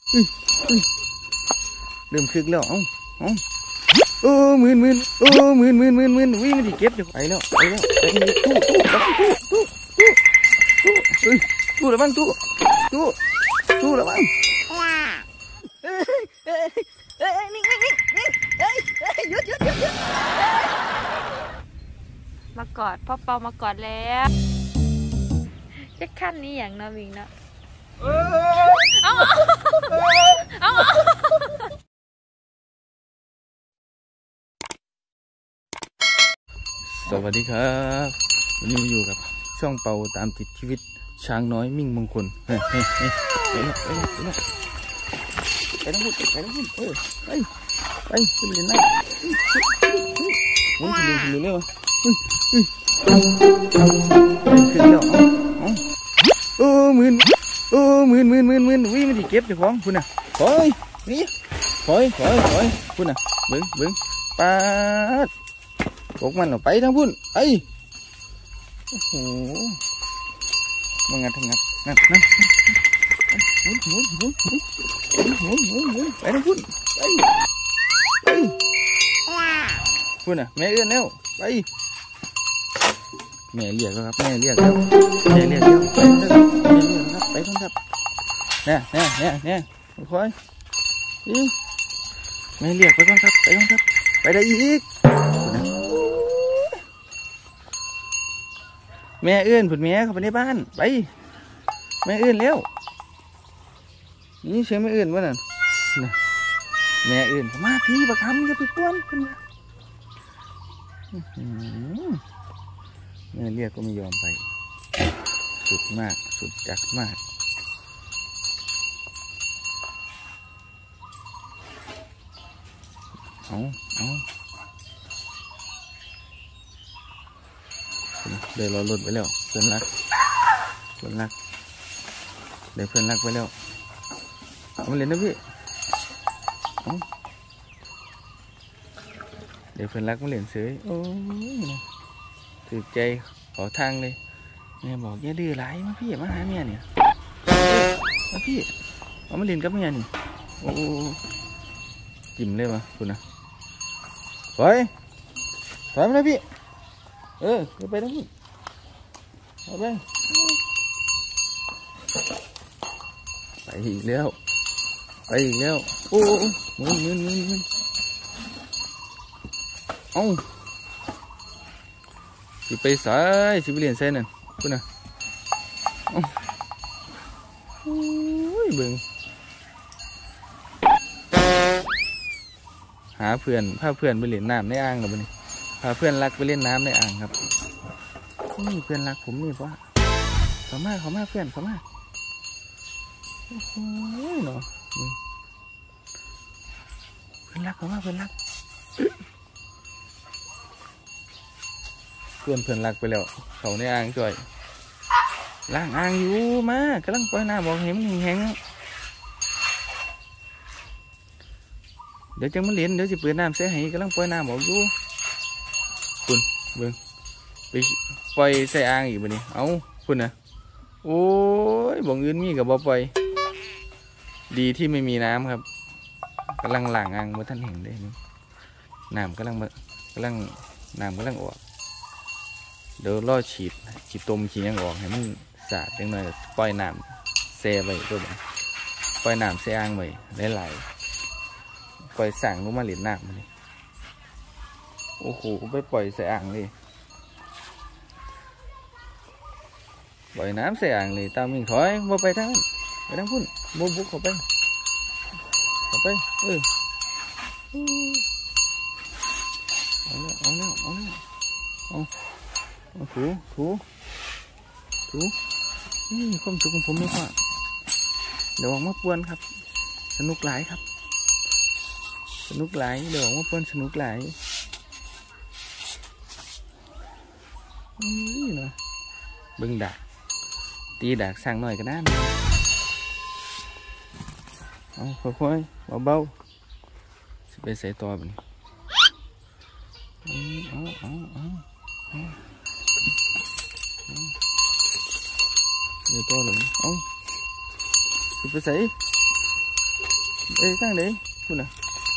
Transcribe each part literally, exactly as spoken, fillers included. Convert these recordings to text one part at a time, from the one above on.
เริ่มคึกแล้วเอ้าเอ้าโอ้มืนมืนโอ้มืนมืนมืนมืนวิ่งมันที่เก็บเดี๋ยวไปแล้วไปแล้วไปตู้ตู้ระวังตู้ตู้ตู้ตู้เฮ้ยตู้ระวังตู้ตู้ตู้ระวังเฮ้ยเฮ้ยเฮ้ยนิ่งนิ่งนิ่งนิ่งเฮ้ยเฮ้ยหยุดหยุดหยุดหยุดมากอดพ่อเปามากอดแล้วจะขั้นนี้อย่างน้ำวิงนะเอาเอาสวัสดีครับวันนี้มาอยู่กับช่องเปาตามติดชีวิตช้างน้อยมิ่งมงคลเฮ้ยเฮ้ยเฮ้ยไปแล้วไปแล้วไปแล้วไปแล้วพูดไปแล้วพูดเออไปไปขึ้นเรียนนะโอ้ยขึ้นเรียนขึ้นเรียนเร็วขึ้นแล้วอ๋อโอ้มืนโอ้มืนมืนมืนมืนวิ่งมันที่เก็บเจ้าของคุณน่ะถอยนี่ถอยถอยถอยคุณน่ะเบิ้งเบิ้งปาดพวกมันออกไปทั้งพุ่นไอ้โอ้โหมันงัดทั้งงัดงัดนั่นหมุนหมุนหมุนหมุนหมุนหมุนหมุนไปทั้งพุ่นไปไปพุ่นน่ะแม่เอื้อนแล้วไปแม่เรียกแล้วครับแม่เรียกแล้วแม่เรียกแล้วไปคนเดียวแม่เรียกครับไปคนเดียวเนี่ยเนี่ยเนี่ยเนี่ยค่อยอีแม่เรียกไปคนครับไปคนครับไปได้อีกแม่เอื้อนผุดแม่เข้าไปในบ้านไปแม่เอื้อนแล้วนี่เสียงแม่เอื้อนวะนั่นแม่เอื้อนมาพี่บักคำจะไปกวนกันแม่เรียกก็ไม่ยอมไปสุดมากสุดจัดมากเอาเอาเดี๋ยวเราหลุดไปแล้วเพื่อนรักเพื่อนรักเดี๋ยวเพื่อนรักไปแล้วเอามาเล่นนะพี่เอาเดี๋ยวเพื่อนรักมาเล่นเฉยโอ้ยถือใจขอทางเลยแม่บอกอย่าดื้อไรมาพี่มาหาแม่เนี่ยมาพี่เอามาเล่นกับแม่นี่โอ้จิ้มเลยมาคุณนะถอยถอยมาเลยพี่เออไปแล้วพี่ไปไปไปอีกแล้วไปอีกแล้วโอ้มึนมึนมึนมึนเอ้าสิไปสายสิไปเรียนเส้นนั่นคุณน่ะโอ้ยเบิ่งหาเพื่อนพาเพื่อนไปเล่นน้ำในอ่างกับมันนี่พาเพื่อนรักไปเล่นน้ำในอ่างครับนี่เพื่อนรักผมนี่ว่าเขามาเขามาเพื่อนเขามาโอ้โหเนาะเพื่อนรักเขามาเพื่อนรักเพื่อนเพื่อนรักไปแล้วเขาในอ่างจ่อยล้างอ่างอยู่มากำลังปล่อยน้ำบอกเห็นมันแห้งเดี๋ยวจังมาเล่นเดี๋ยวจะเปิดน้ำเสียให้กำลังปล่อยน้ำบอกอยู่คุณเบิ้งไปปล่อยใส่อ่างอีกบ่นี่เอาคุณนะโอ้ยบ่งอื่นมีกับบ่ปล่อยดีที่ไม่มีน้ำครับกำลังล้างอ่างเมื่อท่านเห็นได้น้ำกำลังกำลังน้ำกำลังออกเดี๋ยวรอฉีดฉีดต้มฉีดยังออกให้มันสะอาดจังหน่อยปล่อยน้ำแช่ไว้ตัวบ่ปล่อยน้ำแช่อ่างไว้ไหลปล่อยสั่งลงมาเหรียญน้ำเลยโอ้โหไปปล่อยใส่อ่างเลยปล่อยน้ำใส่อ่างเลยตามมิ่งถอยบ่ไปทางนั้นไปทางพุ่นบ่บุกเข้าไปเข้าไปเออเอาแล้วเอาแล้วเอาแล้วเอาเอาถูถูถูนี่ความสุขของผมนี่ว่าเดี๋ยวออกมาป่วนครับสนุกหลายครับสนุกหลายเดี๋ยวออกมาป่วนสนุกหลายนี่เนาะเบิ้งดักตีดักสั่งหน่อยก็ได้เอาค่อยๆเบาๆจะไปใส่ตัวแบบนี้เอาเอาเอาเอาเดี๋ยวตัวเลยเอาจะไปใส่เอ้ยตั้งเลยพูดนะ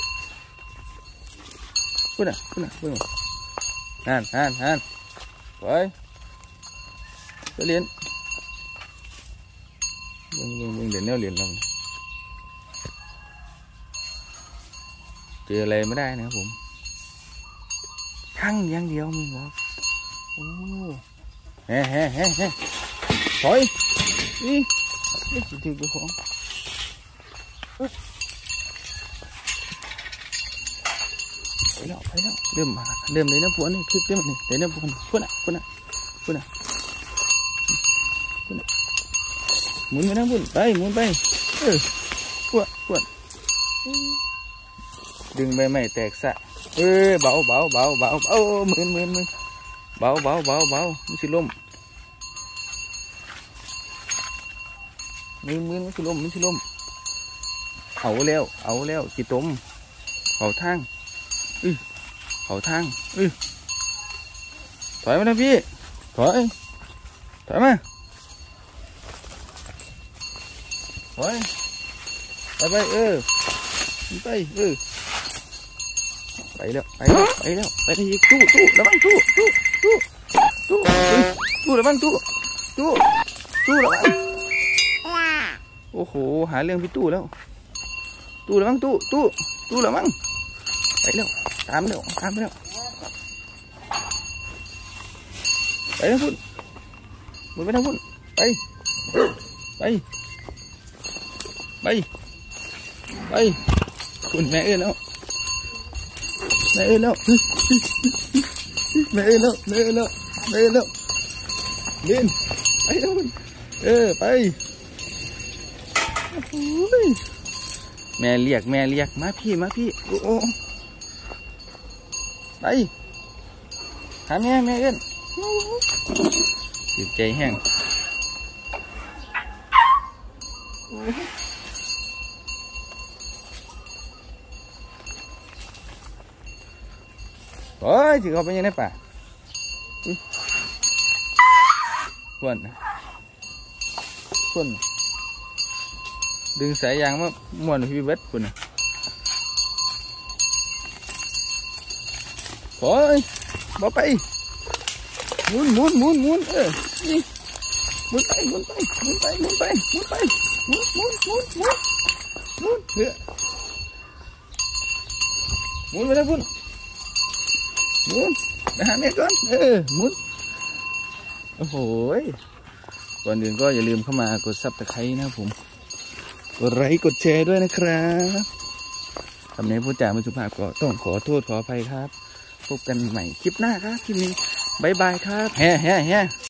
พูดนะพูดนะพูดนะฮันฮันฮันไปไปเรียนมึงมึงมึงเดี๋ยวแนวเรียนเราเจออะไรไม่ได้นะครับผมทั้งอย่างเดียวมึงบอกโอ้เฮ้เฮ้เฮ้เฮ้ถอยนี่นี่ถือถือของไปแล้วไปแล้วเริ่มมาเริ่มเลยนะพวกนี่คลิปเริ่มนี่เดี๋ยวนะพวกพวกน่ะพวกน่ะพวกน่ะพวกน่ะหมุนไปนะพวกไปหมุนไปเออพวกพวกดึงใบไม้แตกสะเออเบาเบาเบาเบาเบาหมื่นหมื่นหมื่นเบาเบาเบาเบามันสิลมมือมือมันสิลมมันสิลมเอาแล้วเอาแล้วสิต้มเขาทางอือเขาทางอือถอยมานะพี่ถอยถอยมาถอยไปไปเออไปเออไปแล้วไปแล้วไปแล้วไปที่ตู้ตู้ระวังตู้ตู้ตู้ตู้ตู้ระวังตู้ตู้ตู้ระวังโอ้โหหาเรื่องพี่ตู้แล้วตู้ระวังตู้ตู้ตู้ระวังไปแล้วตามแล้วตามแล้วไปทางพุ่นหมุนไปทางพุ่นไปไปไปไปคุณแม่เอ้ยแล้วแม่เอ้ยแล้วแม่เอ้ยแล้วแม่เอ้ยแล้วแม่เอ้ยแล้วเล่นไปทางพุ่นเออไปแม่เรียกแม่เรียกมาพี่มาพี่โอ้ไปหาแม่แม่เอิ้นจิตใจแห้งโอ้ยสิเขาไปยังไงป่ะควนควนดึงสายยางมาม้วนพี่เบ็ดคนน่ะโอ้ยบ่ไปหมุนหมุนหมุนหมุนเออนี่หมุนไปหมุนไปหมุนไปหมุนไปหมุนไปหมุนหมุนหมุนหมุนหมุนเออหมุนไปแล้วพุ่นหมุนไปหาแม่ก่อนเออหมุนโอ้โหก่อนอื่นก็อย่าลืมเข้ามากดซับตะไคร้นะครับผมกดไลค์กดแชร์ด้วยนะครับทำในผู้จ่าไม่สุภาพก็ต้องขอโทษขออภัยครับพบกันใหม่คลิปหน้าครับคลิปนี้บายบายครับแฮ่แฮ่แฮ่